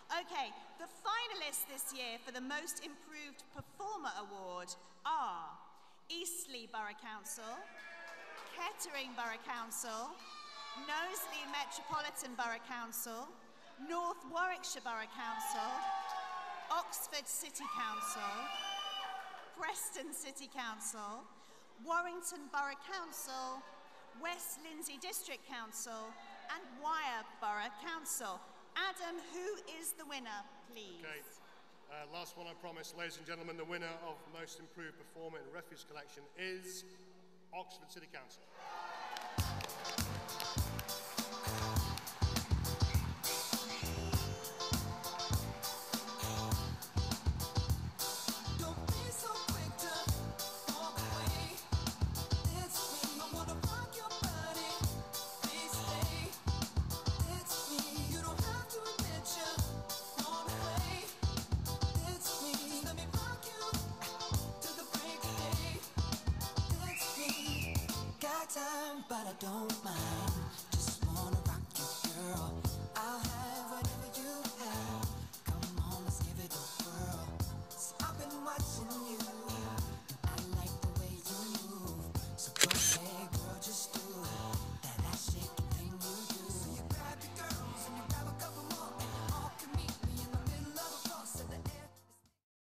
Okay, the finalists this year for the Most Improved Performer Award are Eastleigh Borough Council, Kettering Borough Council, Knowsley Metropolitan Borough Council, North Warwickshire Borough Council, Oxford City Council, Preston City Council, Warrington Borough Council, West Lindsey District Council, and Wyre Borough Council. Adam, who is the winner, please? Okay, last one I promise. Ladies and gentlemen, the winner of Most Improved Performer in Refuse Collection is Oxford City Council.